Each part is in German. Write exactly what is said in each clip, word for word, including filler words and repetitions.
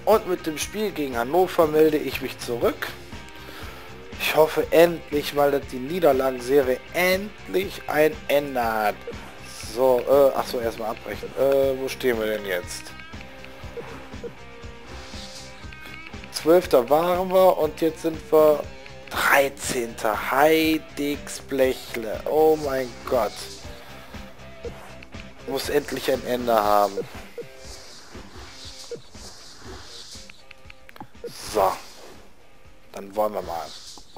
Und mit dem Spiel gegen Hannover melde ich mich zurück. Ich hoffe endlich mal, dass die Niederlagenserie endlich ein Ende hat. So, äh, ach so, erstmal abbrechen. Äh, wo stehen wir denn jetzt? zwölfter waren wir und jetzt sind wir dreizehnter Heidix Blechle. Oh mein Gott. Muss endlich ein Ende haben. So. Dann wollen wir mal.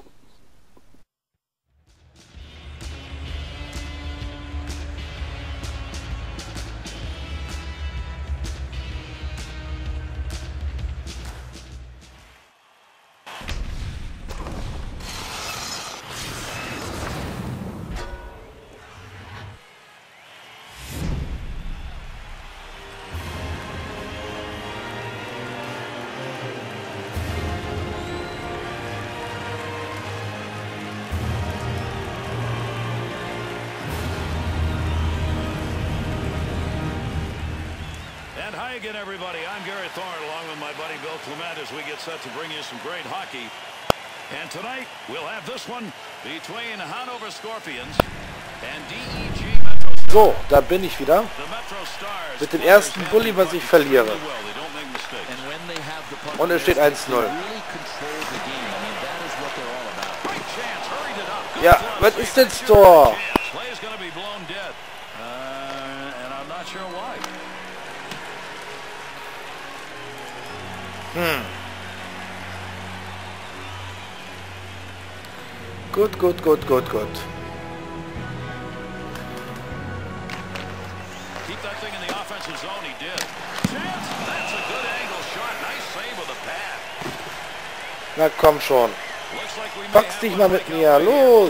And hi again, everybody. I'm Gary Thorne, along with my buddy Bill Clement, as we get set to bring you some great hockey. And tonight, we'll have this one between Hanover Scorpions and D E G Metro Stars. So, da bin ich wieder. Mit dem ersten Bulli, was ich verliere. Und es steht eins null. Ja, was ist denn Tor? Hm. Gut, gut, gut, gut, gut. Keep that thing in the offensive zone. He did. Chance. That's a good angle shot. Nice save with a pad. Na komm schon. Pack's dich mal mit mir. Los.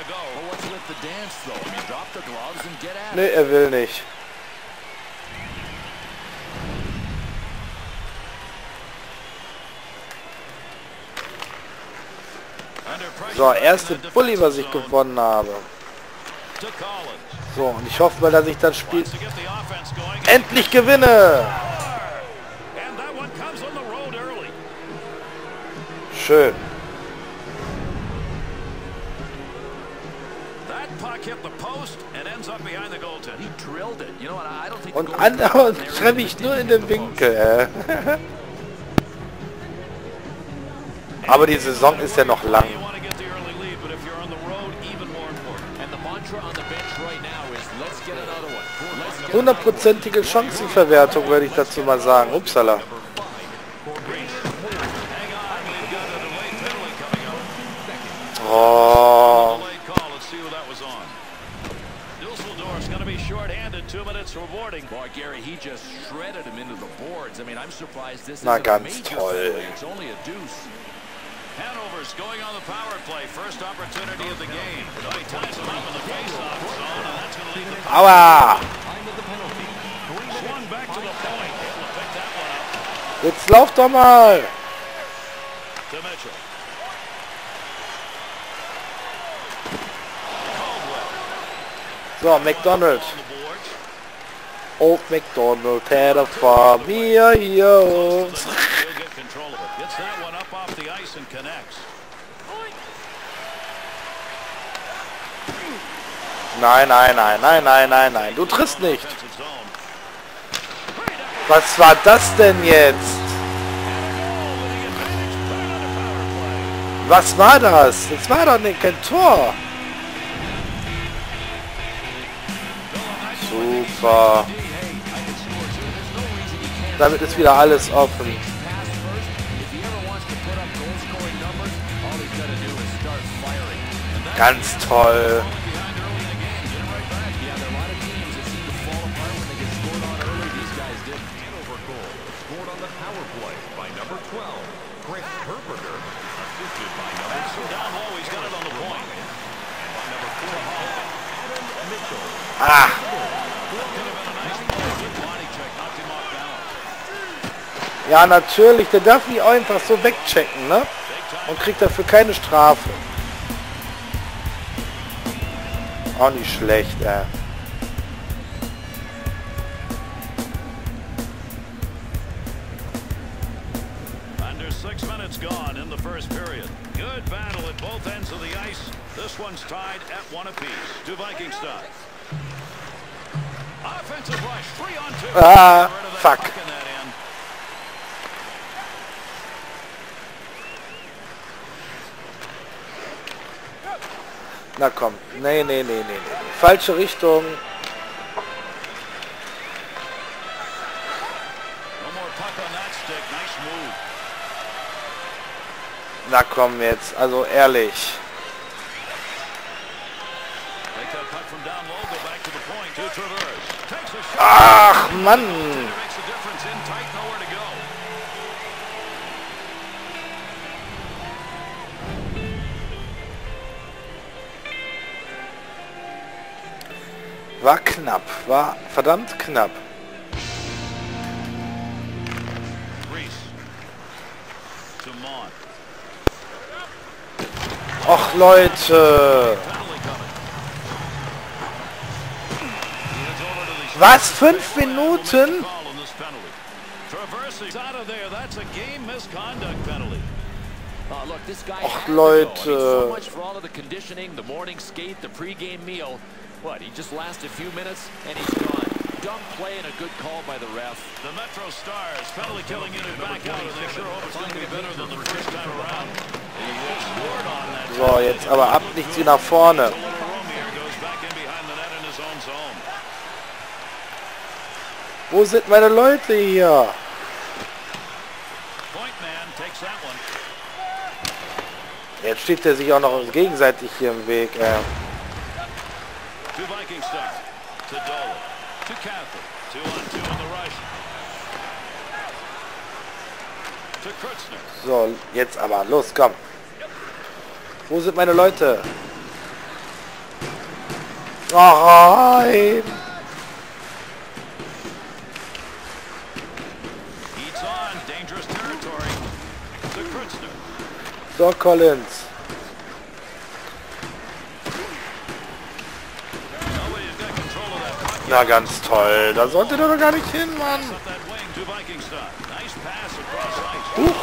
Nee, er will nicht. So, erste Bulli, was ich gewonnen habe. So, und ich hoffe mal, dass ich das Spiel endlich gewinne. Schön. Und andauernd treffe ich nur in den Winkel. Aber die Saison ist ja noch lang. Hundertprozentige Chancenverwertung, würde ich dazu mal sagen. Upsala. Oh. Na, ganz toll. Hanover's going on the power play. First opportunity of the game. He ties him up in the face-off zone, and that's going to lead the power Aua! Swung back to the point. Able to pick that one up. Jetzt lauf doch mal! To Mitchell. So, McDonald. Old McDonald had a farm here, here. Gets that one up off the ice and connects. Nein, nein, nein, nein, nein, nein, nein. Du triffst nicht. Was war das denn jetzt? Was war das? Das war doch nicht kein Tor. Super. Damit ist wieder alles offen. Ganz toll. Ah. Ja, natürlich. Der darf nicht einfach so wegchecken, ne? Und kriegt dafür keine Strafe. Auch nicht schlecht, ey. Six minutes gone in the first period. Good battle at both ends of the ice. This one's tied at one apiece. To Viking stop. Offensive rush, three on two. Ah, fuck. Na komm. Nee, nee, nee, nee, nee. Falsche Richtung. Na komm jetzt, also ehrlich. Ach Mann. War knapp, war verdammt knapp. Och Leute. Was? Fünf Minuten? Och Leute. What, he just lasted a few minutes and he's gone. Dumb play and a good call by the ref. The Metro Stars penalty killing unit back out, and they sure hope it's going to be better than the first time around. So, jetzt aber ab, nichts wie nach vorne. Wo sind meine Leute hier? Jetzt steht er sich auch noch gegenseitig hier im Weg. Äh. To Viking start. To Dolan. To Catholic. Two on two on the rush. To Kreutzner. So, jetzt aber. Los, komm. Wo sind meine Leute? Oh, nein. Heats on. Dangerous territory. To Kreutzner. So, Collins. Na, ganz toll. Da sollte er doch gar nicht hin, Mann. Huch.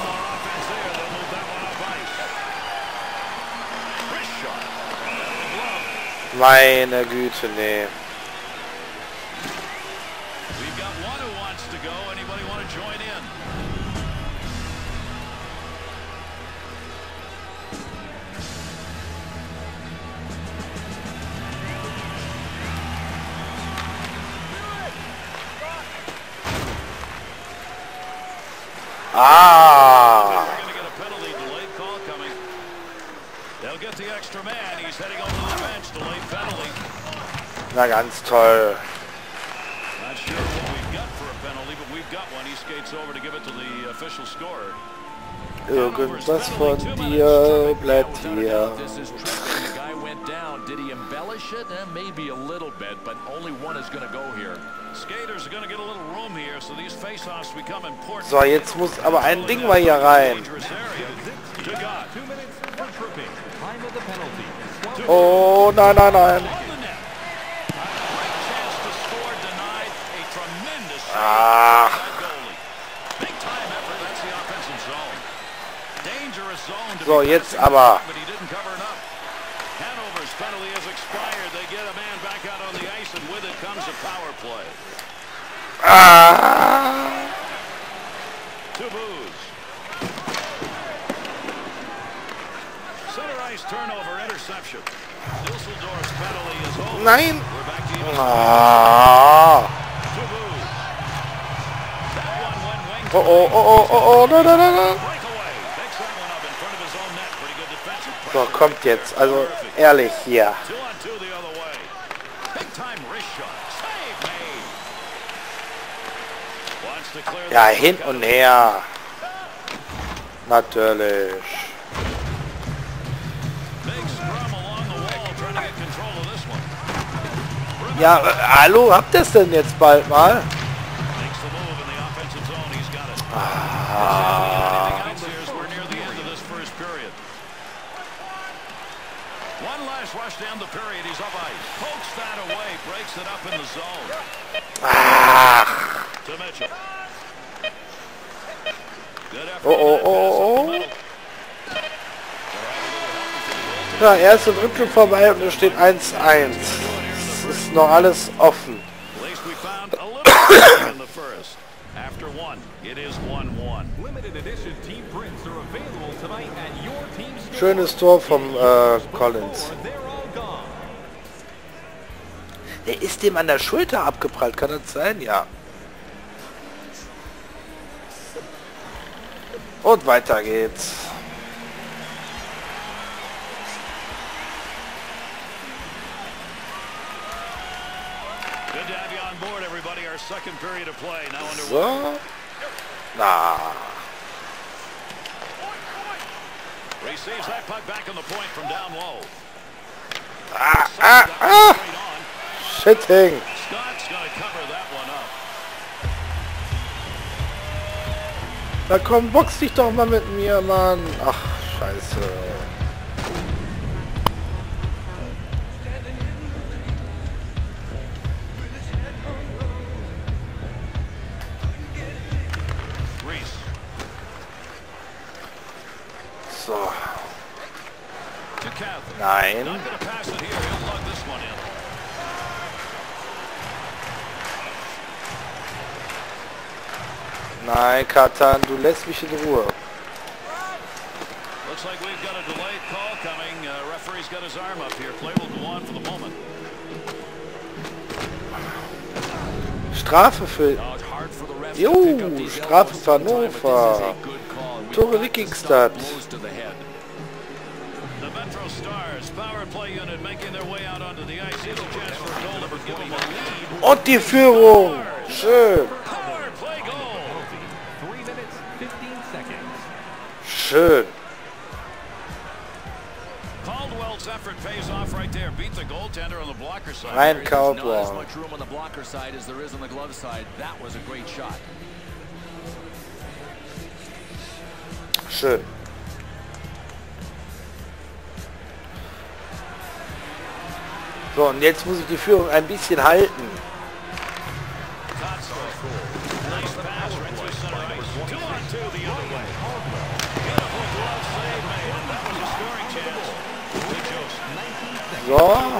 Meine Güte, nee. Ah! Na, ganz toll. Irgendwas von dir bleibt hier. Did he embellish it? Eh, maybe a little bit, but only one is going to go here. Skaters are going to get a little room here, so these face-offs become important. So, jetzt muss aber ein Ding mal hier rein. Oh, nein, nein, nein. Ah. So, jetzt aber. Hanover's penalty has expired. They get a man back out on the ice, and with it comes a power play. Ah! To Booze. Center ice turnover, interception. Düsseldorf's penalty is over. Nein! We're back to you. Ah! To Booze. That one went wing. Oh, oh, oh, oh, oh, oh, no, no, no, no. Breakaway. Picks that one up in front of his own net. Pretty good defensive pressure. So, kommt jetzt. Also, ehrlich hier. Two on two the other way. Big time wrist shot. Save made. Wants to clear. Ja, hin und her. Natürlich. Big scrum along the wall trying to get control of this one. Ja, äh, hallo, habt ihr es denn jetzt bald mal? Makes the move in the offensive zone. He's got it. Ah. We're near the end of this first period. One last rush down the period. He's up ice. Pokes that away. Breaks it up in the zone. Ah. To Mitchell. Oh, oh, oh, oh. Ja, erste Drittel vorbei und es steht eins eins. Es ist noch alles offen. Schönes Tor vom äh, Collins. Der ist dem an der Schulter abgeprallt, kann das sein? Ja. Und weiter geht's. So. Na. Ah, ah, ah. Shitting. Na komm, box dich doch mal mit mir, Mann. Ach, scheiße. So. Nein. Nein, Katan, du lässt mich in Ruhe. Strafe für... Jo, Strafe für Hannover. Tore Wikingstad. Und die Führung. Schön. Schön. Rein Cowboy. Schön. So, und jetzt muss ich die Führung ein bisschen halten. So.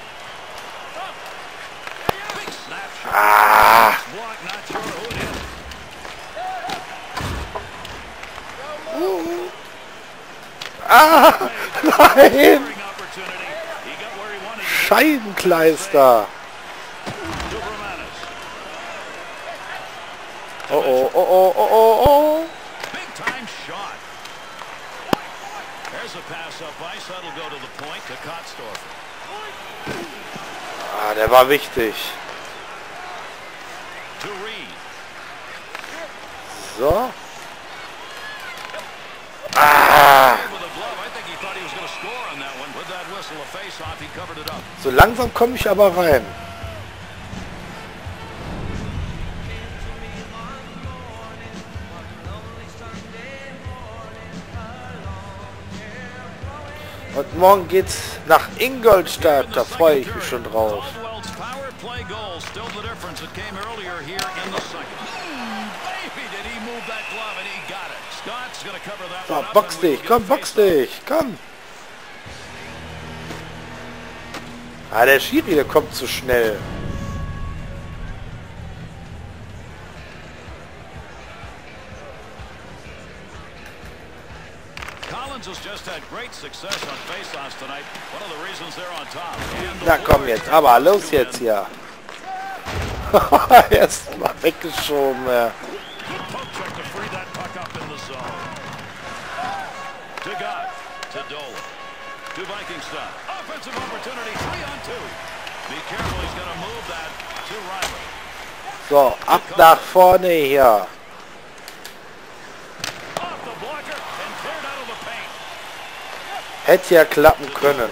Ah. Uh. Ah. Nein. Scheibenkleister. Oh oh oh oh oh oh oh. Ah, der war wichtig. So. Ah. So langsam komme ich aber rein. Und morgen geht's nach Ingolstadt, da freue ich mich schon drauf. So, box dich, komm, box dich, komm. Ah, der Schiri, der kommt zu schnell. Na komm jetzt, aber los jetzt hier. Erst mal weggeschoben, ja. So, ab nach vorne hier. Hätte ja klappen können.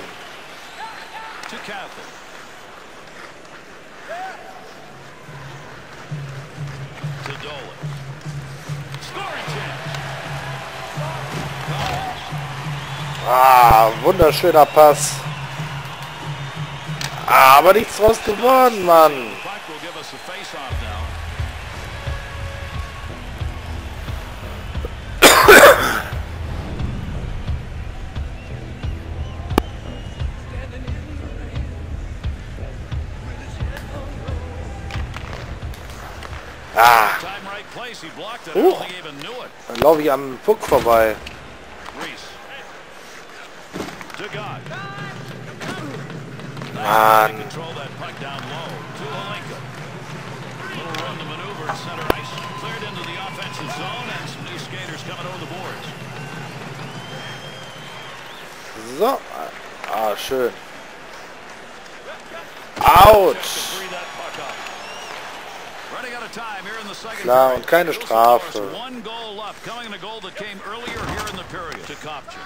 Ah, wunderschöner Pass. Ah, aber nichts draus geworden, Mann. Time, right place. He blocked it. I Uh. don't think he even knew it. Dann laufe ich am Puck vorbei. Reese. To God. Mann. Control that puck down low. To Olenka. Little run to maneuver at center ice. Cleared into the offensive zone and some new skaters coming over the boards. So. Ah, schön. Autsch. Klar, und keine Strafe. One goal up, coming in a goal that came earlier here in the period to Kopcher.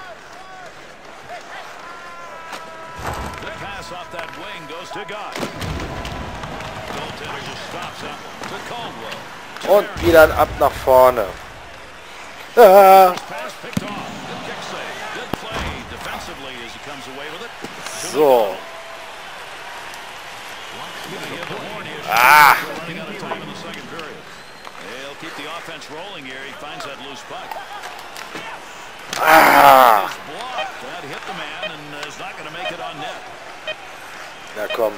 The pass off that wing goes to God. Goaltender just stops that one to Caldwell. Und wieder ab nach vorne. Ah. Pass picked off. Good kick save. Good play defensively as he comes away with it. So. Ah. Running out of time in the second period. He'll keep the offense rolling here. He finds that loose puck. Ah. It's blocked. That hit the man and is not going to make it on net. Na komm.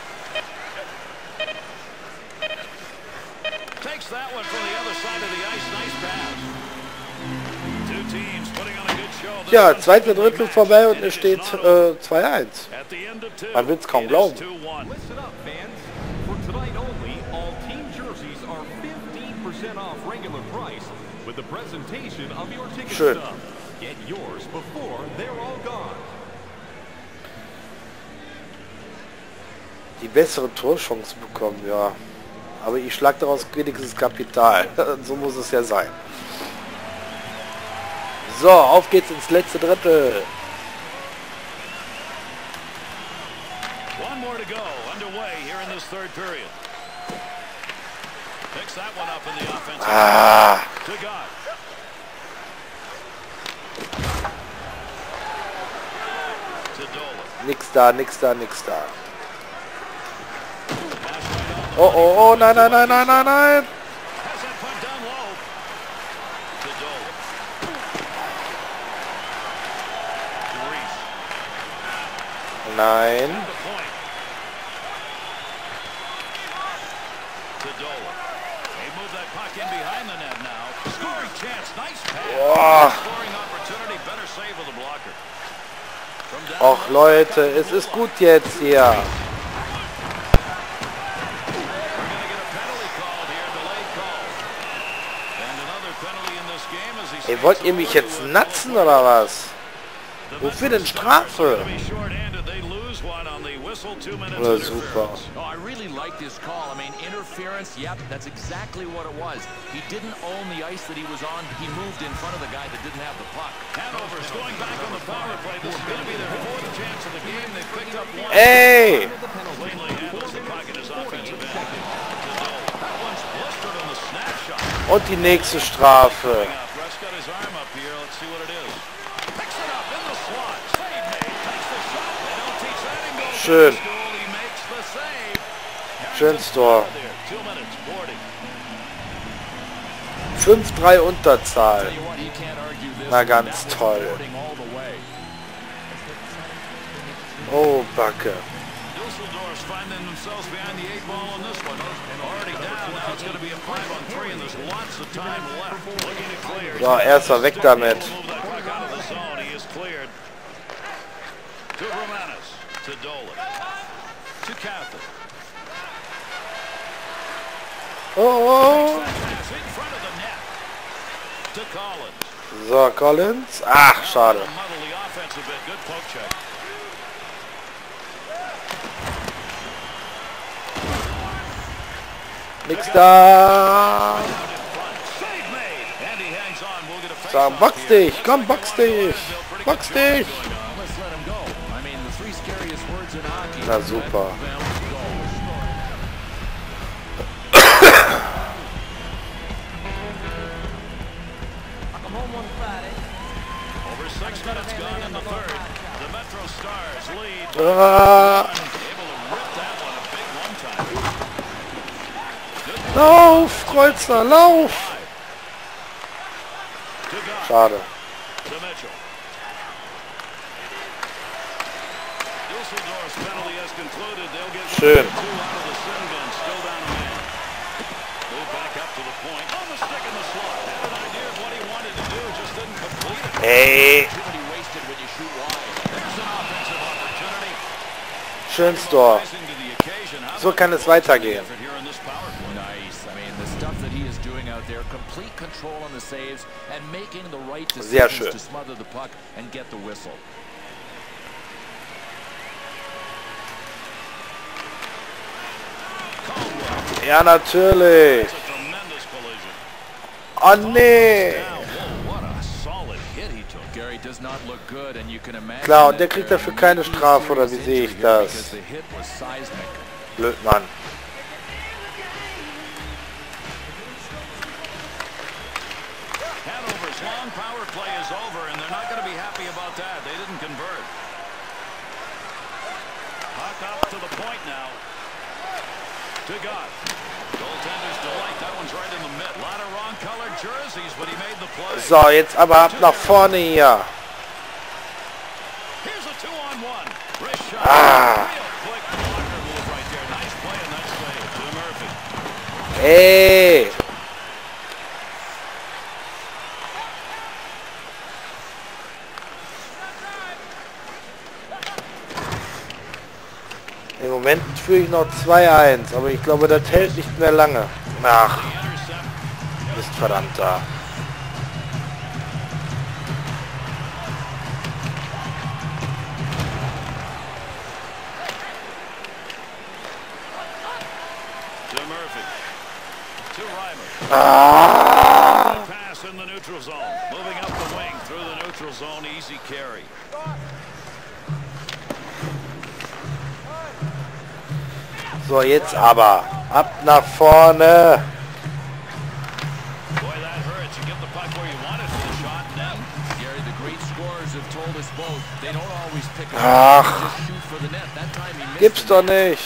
Takes that one from the other side of the ice. Nice pass. Two teams putting on a good show. This Ja, one's zweite gonna be Drittel matched, vorbei und and es it steht is not over. äh, zwei eins. At the end of two, Man will's kaum it is glauben. two one. Listen up, fans. For tonight only, all team jerseys are fifteen percent off regular price with the presentation of your ticket Schön. stub. Get yours before they're all gone. Die bessere Torchance bekommen, ja. Aber ich schlag daraus wenigstens Kapital. So muss es ja sein. So, auf geht's ins letzte Drittel. One more to go underway here in this third period. Picks that one up in the offensive. Ah. To God. To Dolan. Nix da, nix da, nix da. Oh, oh, oh, nein, nein, nein, nein, nein, nein. Has that puck down low. To Dolan. To Reese. Nein. To point. To Dolan. They move that puck in behind the net now. Scoring chance. Nice pass. Boah. Scoring opportunity. Better save with the blocker. From down Och Leute, es ist gut jetzt hier. We're going to get a penalty called here. Delayed call. And another penalty in this game as he Ey, wollt ihr mich jetzt natzen oder was? Wofür denn Strafe? Ja, super. Oh, I really like this call. I mean, interference, yep, that's exactly what it was. He didn't own the ice that he was on. He moved in front of the guy that didn't have the puck. Hanover's going back on the power play. This is going to be their fourth chance of the game. They picked up one. Ey! Cleanly handles the puck in his offensive end. That one's blistered on the snapshot. Und die nächste Strafe. Russ got his arm up here. Let's see what it is. Picks it up in the slot. Save made. Takes the shot. They don't teach that in goal. Schön. He makes the save. Schönes Tor. Two minutes, forty. fünf drei Unterzahl. Tell you what, you can't argue this Na, one. ganz That was toll. rewarding all the way. Oh, Backe. Dusseldorf's finding themselves behind the eight ball on this one. Already down. Now it's going to be a five on three, and there's lots of time left. Looking to clear. So, erster weg damit. Move that puck out of the zone. He is cleared. To Romanis. To Dolan. To Catholic. Oh, oh. Pass in front of the net. To Collins. So, Collins. Ach, schade. Muddle the offense a bit. Good poke check. Nix da. Save made. And he hangs on. We'll get a face Sag, off box here. dich. Komm, box dich. Box dich. Let's let him go. I mean, the three scariest words in hockey. Na super. Over six minutes gone in the third. The Metro Stars lead. Ah. Able to rip that one a big one time. Lauf, Kreuzer, lauf. To God. Schade. To Mitchell. Dusseldorf's penalty has concluded. They'll get Schön. two out of the sin bin. Still down a man. Move back up to the point. Ey. Schönes Tor. So kann es weitergehen. Sehr schön. Ja, natürlich. Oh, nee. Klar, und der kriegt dafür keine Strafe, oder wie sehe ich das? Blöd, Mann. Hanover's long power play is over, and they're not going to be happy about that. They didn't convert. Puck up to the point now. To God. Goaltender's delight. That one's right in the mid. A lot of wrong-colored jerseys, but he made the play. So, jetzt aber ab nach vorne hier. Here's a two-on-one. Ah. Real quick blocker move right there. Nice play and nice save. To Murphy. Ey. Im Moment führe ich noch zwei eins, aber ich glaube, das hält nicht mehr lange. Ach, ist verdammt da. To Murphy. To Reimer. Ah. Pass in the neutral zone. Moving up the wing through the neutral zone. Easy carry. So, jetzt aber. Ab nach vorne. Boy, that hurts. You get the puck where you want it for the shot. Net. Gary, the great scorers have told us both they don't always pick up. Ach. Just shoot for the net. That time he missed. Gibt's doch nicht.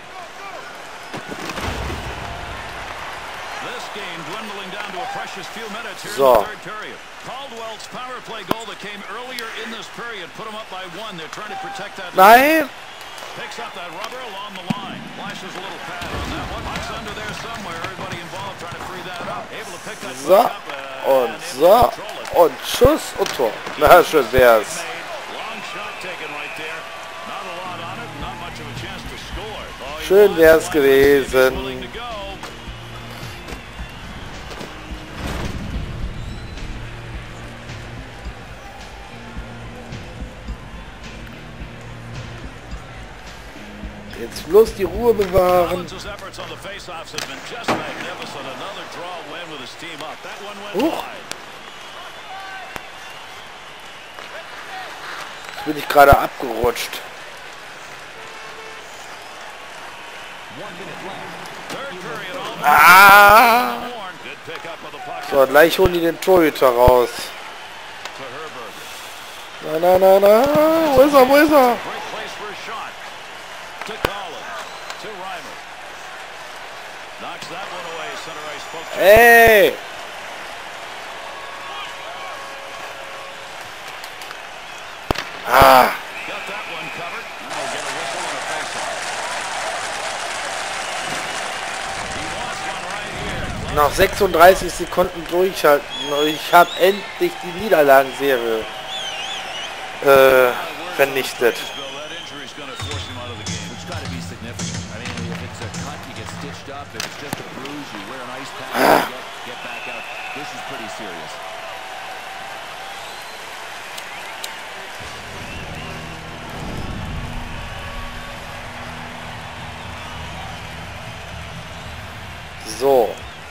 This game dwindling down to a precious few minutes here So. in the third period. Caldwell's power play goal that came earlier in this period put them up by one. They're trying to protect that lead. Nein. Picks up that rubber along the line. Flashes a little pad on that one. Puck's under there somewhere. Everybody involved trying to free that up. Able to pick that So. puck up uh, Und and so. able to control it. Und Schuss und Tor. Na, schön wär's. Long shot taken right there. Not a lot on it. Not much of a chance to score. Oh, he Schön was wär's one, but he's gewesen. willing to go. Jetzt bloß die Ruhe bewahren. Collins' efforts on the faceoffs have been just magnificent. Another draw win with his team up. That one went Huch. wide. Jetzt bin ich gerade abgerutscht. Third period all Ah! horn. Good pick up of the puck So, gleich holen die den Torhüter raus. to Herberger. Nein, nein, nein, nein. Wo ist er, wo ist er? Great place for a shot. To Collins. To Reimer. Knocks that one away. Center ice poke check. Ey! Ah! Got that one covered. Now we'll get a whistle and a faceoff. He wants one right here. Noch sechsunddreißig Sekunden durchhalten. Ich habe endlich die Niederlagenserie äh, vernichtet. Bill, that injury's going to force him out of the game. It's got to be significant. I mean, if it's a cut, you get stitched up. If it's just a bruise, you wear an ice pack, and you get, get back out. This is pretty serious. So.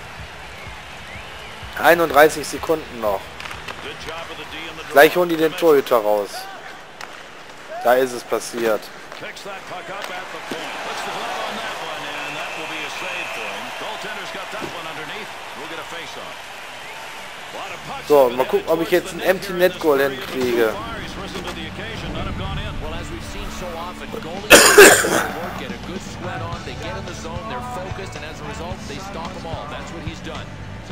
einunddreißig Sekunden noch. Good job of the D in the draw. Gleich holen die den Torhüter raus. Da ist es passiert. Picks that puck up at the point. Puts the glove on that one, and that will be a save for him. Goaltender's got that one underneath. We'll get a face-off. Lot of pucks So, have been mal gucken, ob headed ich jetzt towards ein the net Empty here in Net this Goal period, but hinkriege. so far, he's risen to the occasion. None have gone in. Well, as we've seen so often, goalies work, get a good sweat on, they get in the zone, they're focused, and as a result, they stop them all. That's what he's done.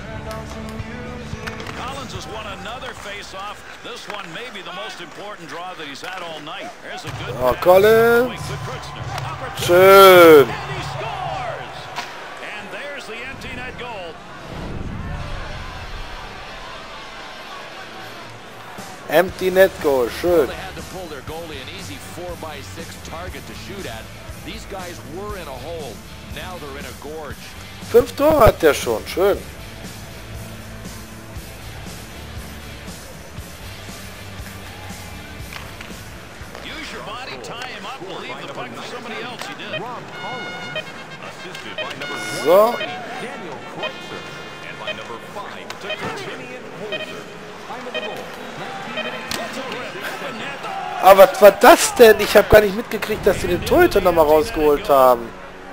Collins has won another face-off. This one may be the most important draw that he's had all night. There's a good Oh, pass. Collins. Wing to Kreutzner. Opportunity. Schön. And he scores! And there's the empty net goal. Empty Net Goal, schön. They had to pull their goalie an easy four by six target to shoot at. These guys were in a hole. Now they're in a gorge. Fünf Tore hat der schon, schön. Use your body, tie him up, and leave the puck for somebody else. He did. Rob Collins, assisted by number So. twenty-three, Daniel Kreutzer, and by number five, Vivian Holzer. Time of the goal, nineteen minutes. Aber was war das denn? Ich habe gar nicht mitgekriegt, dass sie den Torhüter nochmal rausgeholt haben.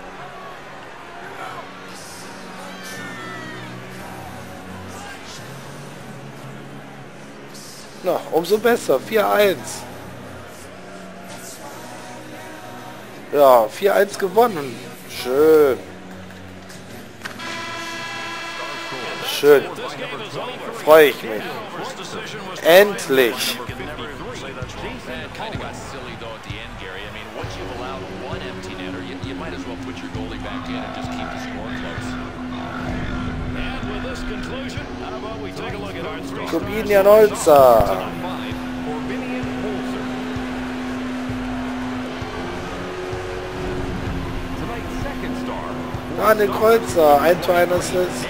Na, umso besser. vier eins. Ja, vier eins gewonnen. Schön. Schön. Freue ich mich. Endlich. That kind of got silly though at the end, Gary. I mean, once you've allowed one empty netter, you, you might as well put your goalie back in and just keep the score close. And with this conclusion, how about we take a look at our three Corbinian Holzer. Five for Vivian Holzer. Tonight's second star, Daniel Kreuzer. Ein Tor, ein Assist.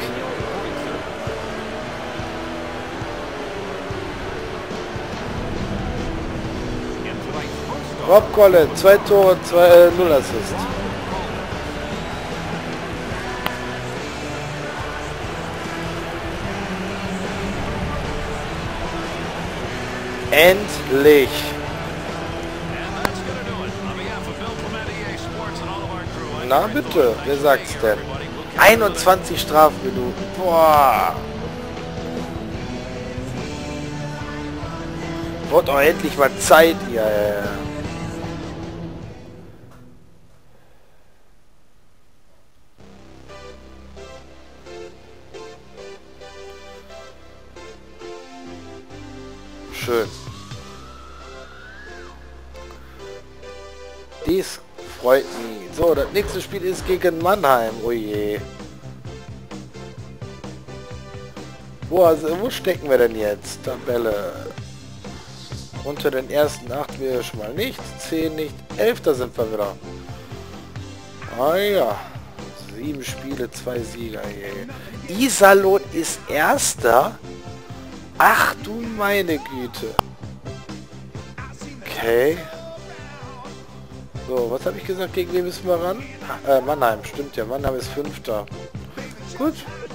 Rob Collins, zwei Tore, zwei, äh, null Assist. Endlich. Na bitte, wer sagt's denn? einundzwanzig Strafminuten. Boah. Wird auch endlich mal Zeit hier. Schön. Dies freut mich. So, das nächste Spiel ist gegen Mannheim. Oh je. Wo, also, wo stecken wir denn jetzt? Tabelle. Unter den ersten acht wir schon mal nicht. zehn nicht. elf, da sind wir wieder. Ah ja. Sieben Spiele, zwei Sieger. Je. Iserlohn ist Erster. Ach du meine Güte. Okay. So, was habe ich gesagt? Gegen wen müssen wir ran? Äh, Mannheim, stimmt ja. Mannheim ist Fünfter. Gut.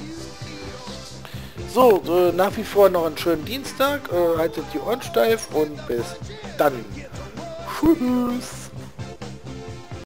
So, äh, nach wie vor noch einen schönen Dienstag. Äh, haltet die Ohren steif und bis dann. Tschüss.